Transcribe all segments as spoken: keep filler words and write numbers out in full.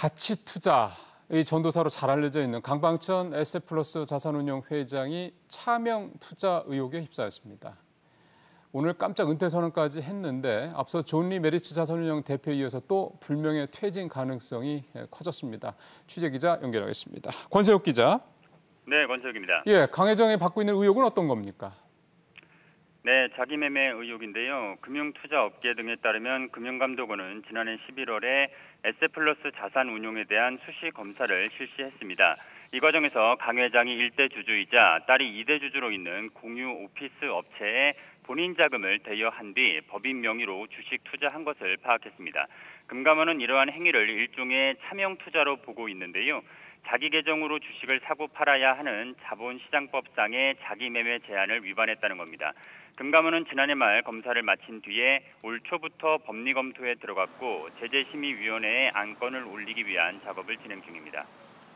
가치 투자의 전도사로 잘 알려져 있는 강방천 에셋플러스 자산운용 회장이 차명 투자 의혹에 휩싸였습니다. 오늘 깜짝 은퇴 선언까지 했는데 앞서 존 리 메리츠 자산운용 대표에 이어서 또 불명예 퇴진 가능성이 커졌습니다. 취재기자 연결하겠습니다. 권세욱 기자. 네, 권세욱입니다. 예, 강 회장이 받고 있는 의혹은 어떤 겁니까? 네, 자기매매 의혹인데요. 금융투자업계 등에 따르면 금융감독원은 지난해 십일월에 에셋플러스 자산운용에 대한 수시 검사를 실시했습니다. 이 과정에서 강 회장이 일 대 주주이자 딸이 이 대 주주로 있는 공유 오피스 업체에 본인 자금을 대여한 뒤 법인 명의로 주식 투자한 것을 파악했습니다. 금감원은 이러한 행위를 일종의 차명 투자로 보고 있는데요. 자기 계정으로 주식을 사고 팔아야 하는 자본시장법상의 자기매매 제한을 위반했다는 겁니다. 금감원은 지난해 말 검사를 마친 뒤에 올 초부터 법리 검토에 들어갔고 제재심의위원회에 안건을 올리기 위한 작업을 진행 중입니다.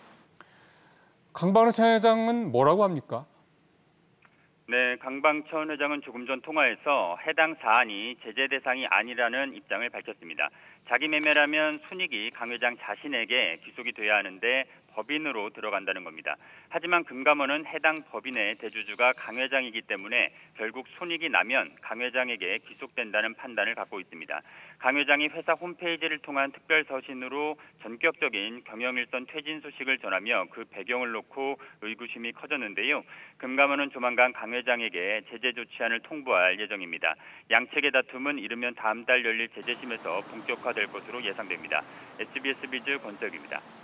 강방천 회장은 뭐라고 합니까? 네, 강방천 회장은 조금 전 통화에서 해당 사안이 제재 대상이 아니라는 입장을 밝혔습니다. 자기 매매라면 손익이 강 회장 자신에게 귀속이 돼야 하는데 법인으로 들어간다는 겁니다. 하지만 금감원은 해당 법인의 대주주가 강 회장이기 때문에 결국 손익이 나면 강 회장에게 귀속된다는 판단을 갖고 있습니다. 강 회장이 회사 홈페이지를 통한 특별 서신으로 전격적인 경영일선 퇴진 소식을 전하며 그 배경을 놓고 의구심이 커졌는데요. 금감원은 조만간 강 회장에게 제재 조치안을 통보할 예정입니다. 양측의 다툼은 이르면 다음 달 열릴 제재심에서 본격화될 것으로 예상됩니다. 에스비에스 비즈 권석입니다.